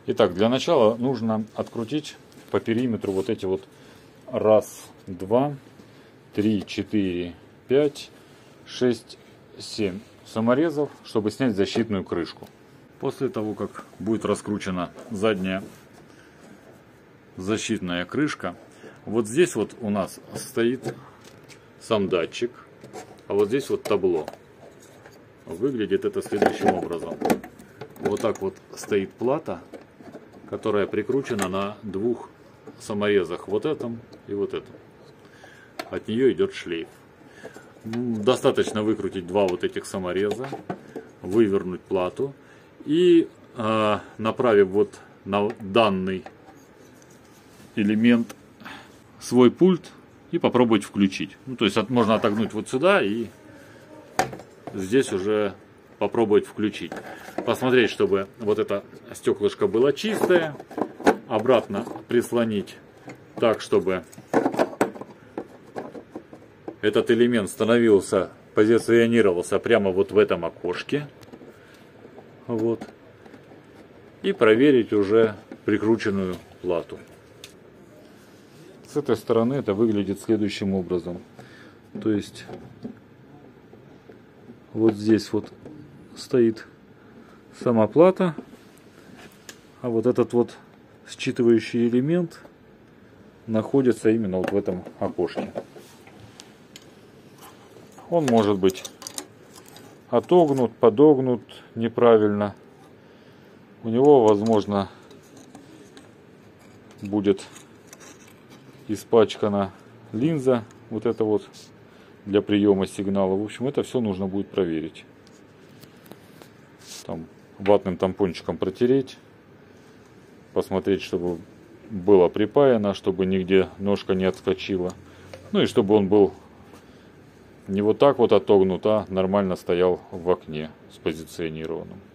Итак, для начала нужно открутить по периметру вот эти вот 1, 2, 3, 4, 5, 6, 7 саморезов, чтобы снять защитную крышку. После того, как будет раскручена задняя защитная крышка, вот здесь вот у нас стоит сам датчик, а вот здесь вот табло. Выглядит это следующим образом. Вот так вот стоит плата, которая прикручена на 2 саморезах, вот этом и вот этом. От нее идет шлейф. Достаточно выкрутить 2 вот этих самореза, вывернуть плату и направив вот на данный элемент свой пульт и попробовать включить. Ну, то есть можно отогнуть вот сюда и здесь уже попробовать включить. Посмотреть, чтобы вот это стеклышко было чистое. Обратно прислонить так, чтобы этот элемент становился, позиционировался прямо вот в этом окошке. Вот. И проверить уже прикрученную плату. С этой стороны это выглядит следующим образом. То есть вот здесь вот стоит сама плата, а вот этот вот считывающий элемент находится именно вот в этом окошке. Он может быть отогнут, подогнут неправильно. У него, возможно, будет испачкана линза, вот это вот для приема сигнала. В общем, это все нужно будет проверить. Там ватным тампончиком протереть, посмотреть, чтобы было припаяно, чтобы нигде ножка не отскочила. Ну и чтобы он был не вот так вот отогнут, а нормально стоял в окне спозиционированном.